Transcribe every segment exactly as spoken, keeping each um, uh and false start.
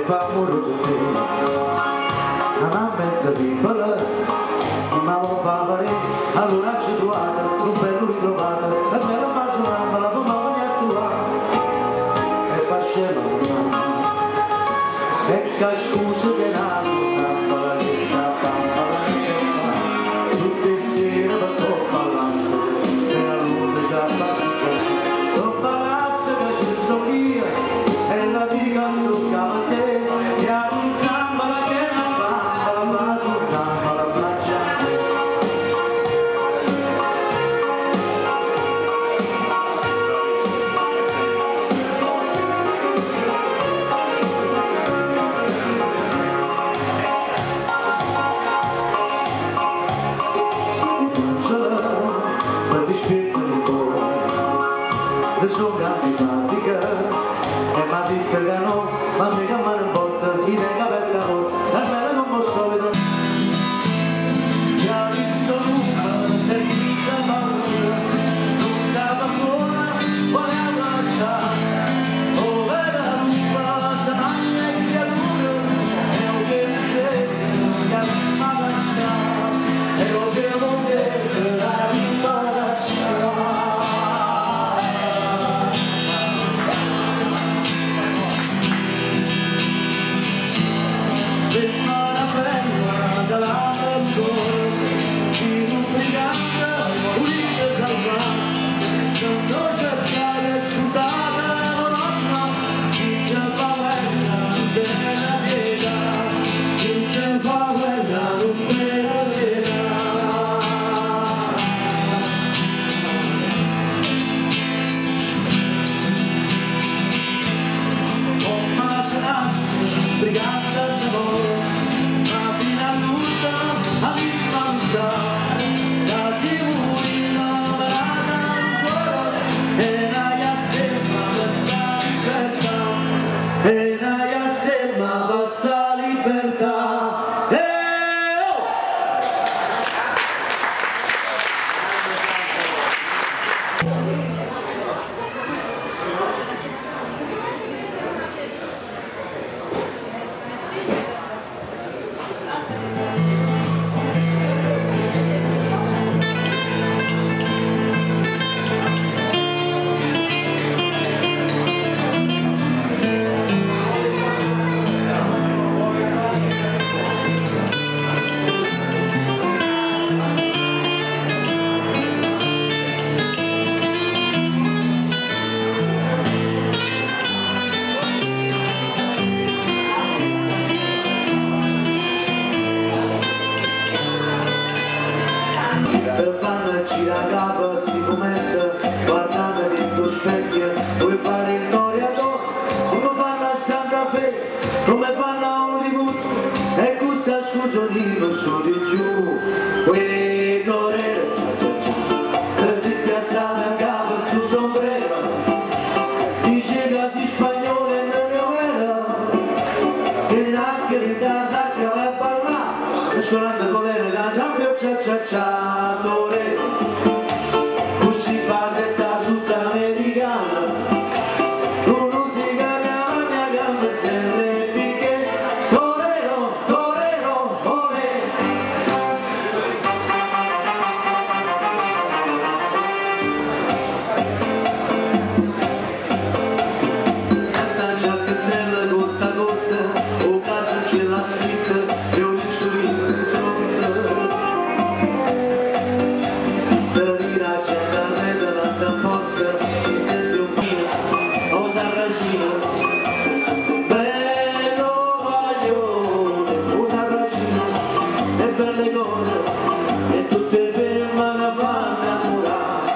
fa morire per te. La mamma è piccola, ma lo fa fare, allora ci trovate, un bello ritrovate, la bella fa suonare, la mamma mi attuare, e fa scema mamma, e che scusa che naso, mamma che sa, mamma che fa, tutte sere per troppo all'asso, e la luna già passeggiata, troppo all'asso che ci sto io, e la dica sul capo te, e a sul campo la che la bamba, la fa sul campo la faccia. Le sono candidatica e mi ha detto che no, ma mica me ne importa, ti tengo aperta la porta, è bella come un solito. Mi ha visto l'uomo, si è divisa paura, non sa buona, vuole guardare, oh vera lupa, sa mangia e creatura, e ho che mi tese, la prima faccia, e ho che mi tese, la prima faccia. E naia sembra bassa libertà. Eh, oh! La capa si fumetta, guardando dentro specchio, vuoi fare il Doriador, come fanno a Santa Fe, come fanno a Hollywood, e questa scusolino su di giù, quei torero, cia cia cia, che si piazzano a capo su sombrero, dice che si spagnolo e non è vero, che anche da sacca va a parlare, mescolando con le regale, sempre cia cia cia, torero. Si basetta sudamericana, uno si caglia la mia gamba se le picche, torero, torero, olè. La giacchettella corta corta, o caso c'è la scritta, e un ricciolino in fronte. E tutte ferme la fanno innamorare.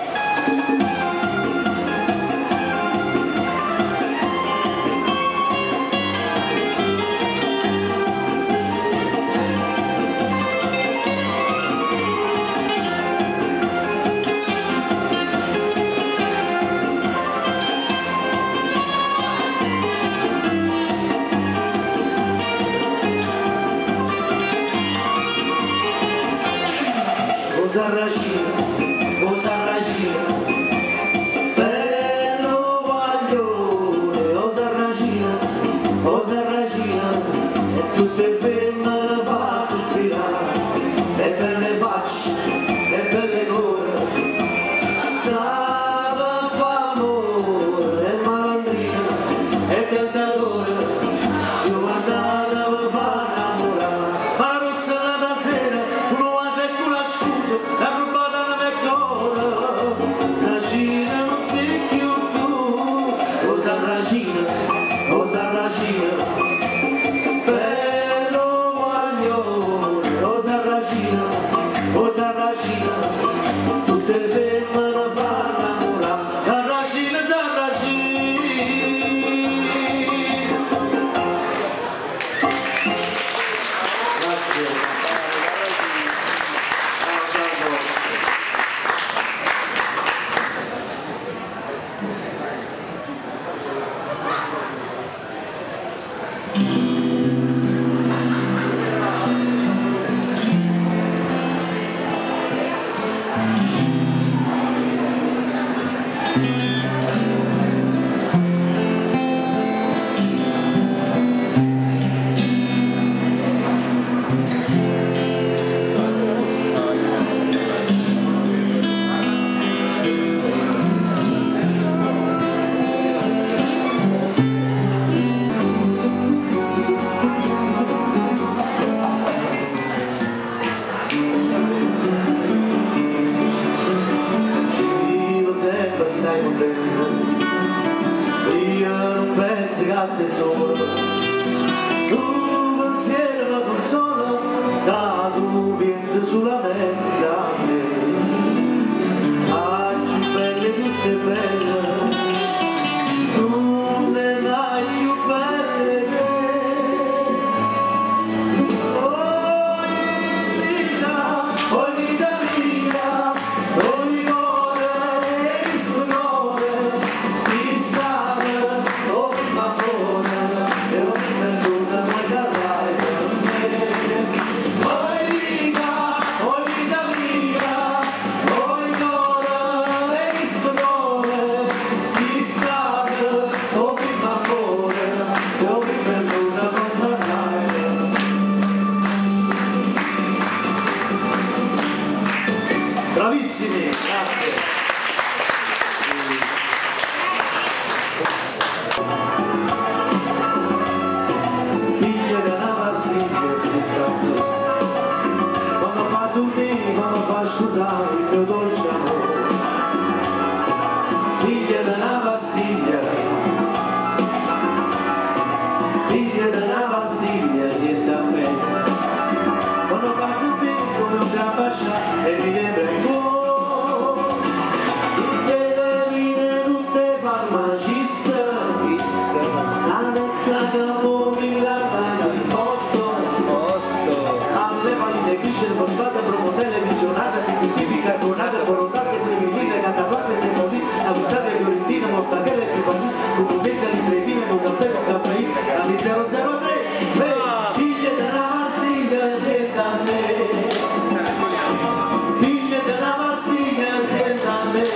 Cosa ragina, cosa ragina, bello guaglione, cosa ragina, cosa ragina. sarracina, bello guaglione, o sarracina, o sarracina, tutte femmine fanno innamorare, sarracina, sarracina. Grazie. Sei contento, io non penso che a tesoro, tu pensiero non consola, da tu pensi solamente a me, ah, più belle tutte belle, non ne mai più belle che, oh vita, oh vita mia, oh mio bravissimi, grazie. Figlia della pastiglia si tratta, quando fa dormire, quando fa scudare il mio dolce amore. Figlia della pastiglia, figlia della pastiglia si sta bene, quando fa sentire come un gran bascià e mi deve portata, promotele, visionata, tipica, carbonata, corollata, semivita, cataparte, semolì, abusate, fiorentine, mortadelle, pipani, cucumbenza, litrevine, con caffè, con caffeina, anni zero zero tre, figlie della pastiglia, senta a me, figlie della pastiglia, senta a me,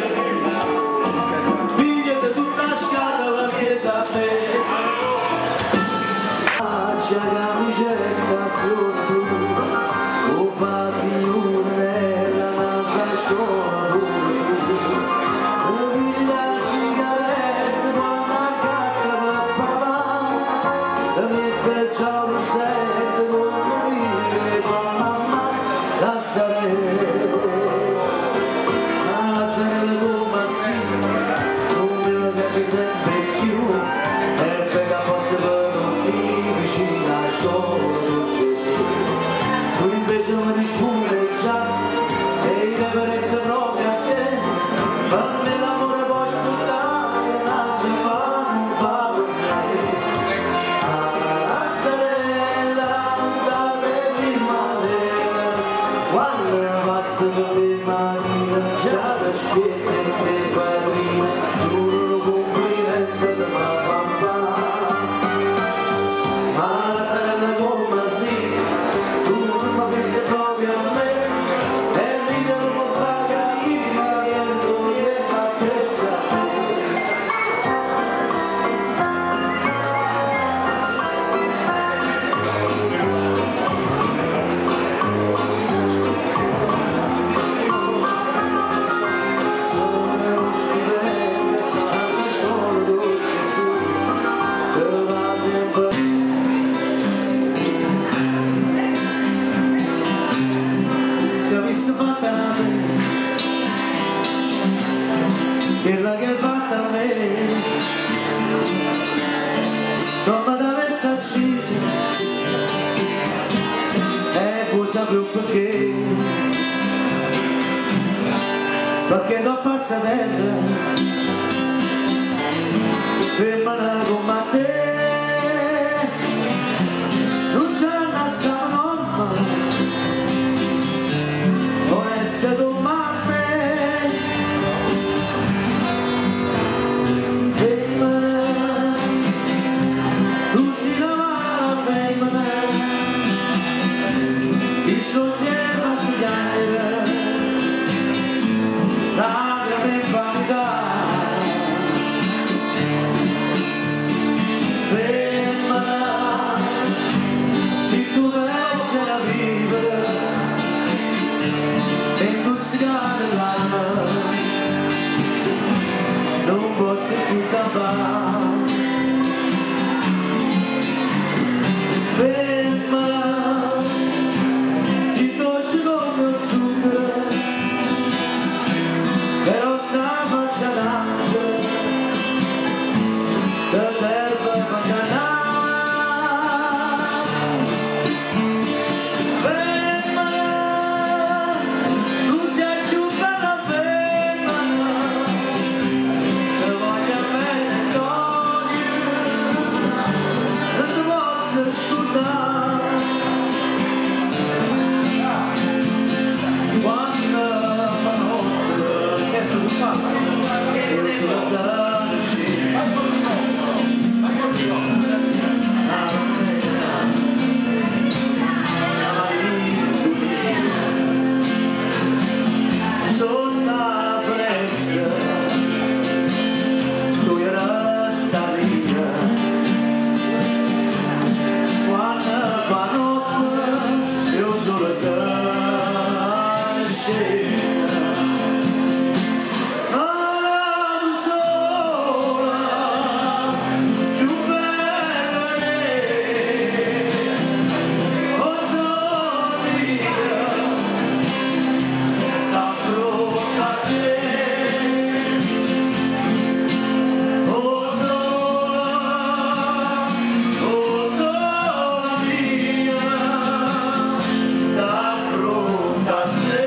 figlie di tutta scatola, senta a me, c'è la ricetta, fior blu, o fa signore nella manza scuola e la sigaretta quando accacca papà e mette ciao rossetto quando vive fa mamma Lazzarella Lazzarella come sì come mi piace sempre più e pega posso per non vicino a scuola con Gesù. Tu invece mi risponde già e il reverente proprio a te, fammi l'amore puoi aspettare che non ci fa, non fa per me. Lazzarella, date primavera, quando passa per le mani, già le spiette le padrine, giuro lo complimento di mamma. Ma Lazzarella come sì, ma pensa proprio a me e ridere non fa capire che lui è appresso a me. Come uno studente perché, perché non passa terra, femmina come te, non c'è una sua norma, non è stato male, femmina, tu sei la mala femmina, il suo tempo a piangere, lacrime in vanità. Femmina, se tu riesci a vivere e tu si cade l'anima, non posso più campare. Femmina, si dolce come il zucchero, però sta faccia d'angelo, ti serve per cantare. Femmina, tu sei più bella femmina, ti voglio bene Antonio, non ti posso scordare. Quando fa notte, sento sul palco, e sento la scena. Sotto la finestra, tu resta via. Quando fa notte, io solo sono scena. Alla sola, più bella che oh solita, sta pronta a te. Oh sola, oh sola mia, sta pronta a te.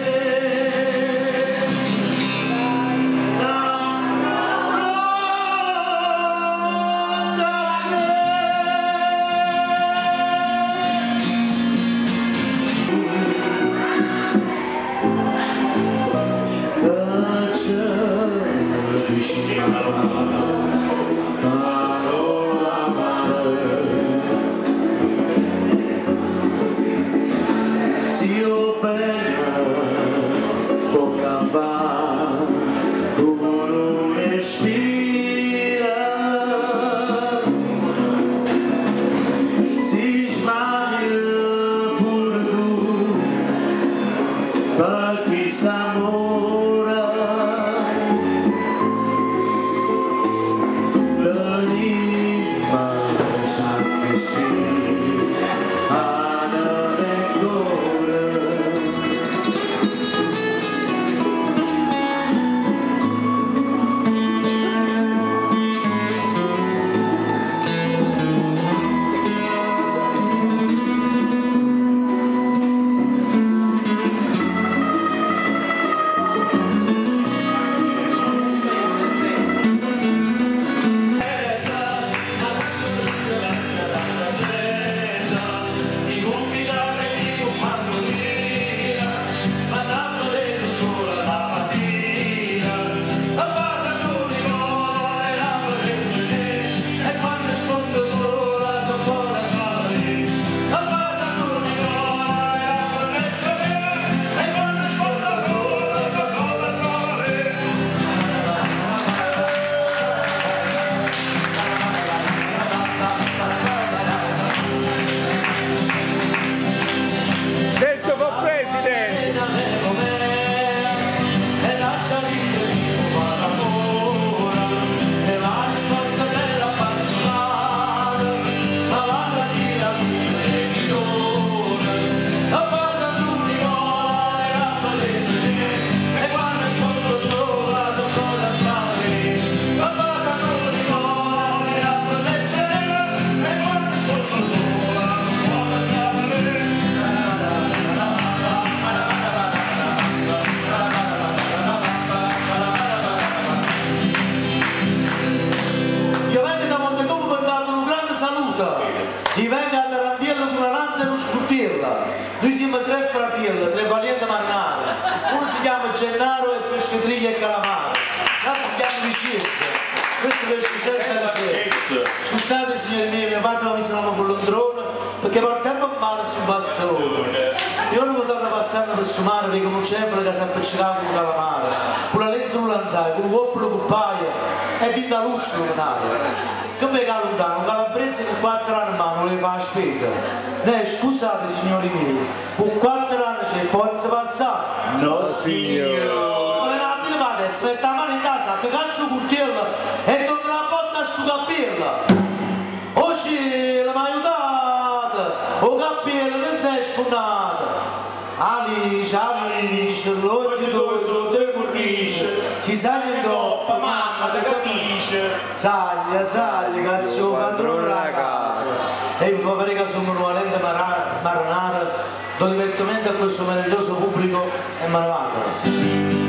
Sta pronta a te. Caccia vicino, parola amare. Se io pena può campare, uno respira, si sbaglia pure tu, per chi sta amore, l'anima sa così, ad ancora. saluta, gli venga a tarantiello con una lanza e un scuttiello. Noi siamo tre fratelli, tre valienti marinari. Uno si chiama Gennaro e Pescatriglia e Calamaro, l'altro si chiama Vicenza. Questo per scusate, scusate signori miei, mio padre mi chiama Polondrone perché porta sempre male sul bastone. Io non mi torno passando per sumare perché un cefalo che si appiccica con un calamaro, con la lenza non lanzare, con un uoppolo con paia e di da luzzo non aria. Che venga lontano, un calabrese con quattro anni in mano le fa la spesa. Eh, scusate signori miei, con quattro anni c'è pozzo passare? No signore. Si mette la mano in casa, che cazzo curtiello e torna la botta a su cappella. Oggi la mi aiutate, o cappello non si è sfornato. Alice, Alice, l'occhio dove sono due cornici, ci sale in coppa, mamma te capisce. Saglia, saglia, che sono padrone della casa. E mi fa vedere che sono un valente marinaro, do divertimento a questo meraviglioso pubblico e me ne vado.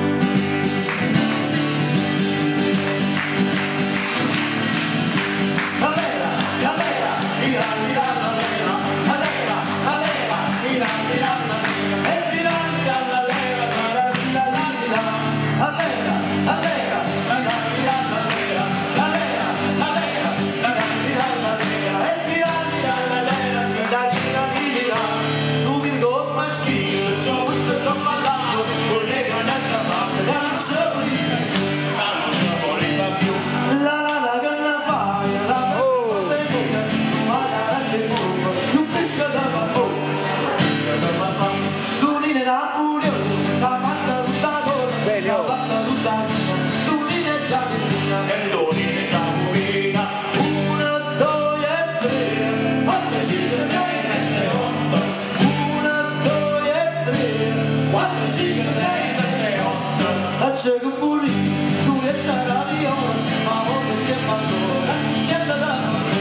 C'è che furis, lui è la viola, ma vuole che abbandona, niente da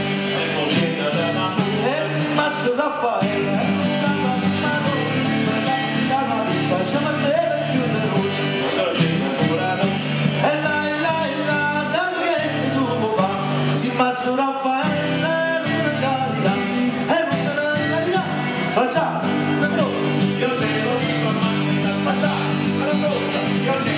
e Mastro Raffaele, sana vita, ci metteva più di noi. E là, e là, e là, sempre che se tu vuoi fare, si Mastro Raffaele, non carirà, e non carirà, facciamo, io c'ero, da spacciare, io c'ero.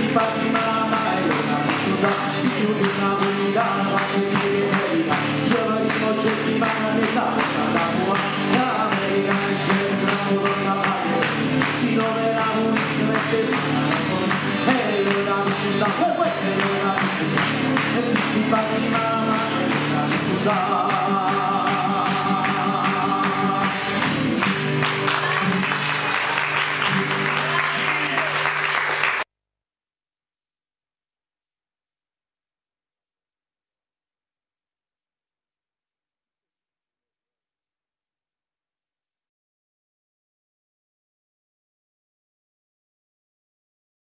fa di mamma e una battuta, si chiude una guida, va che chiede verità, giorno oggetti ma la mezza, la tua, l'American Express, la Madonna Padre, ci dove la polizia mette e lo da sulla, e lo da e si fa di mamma e una battuta.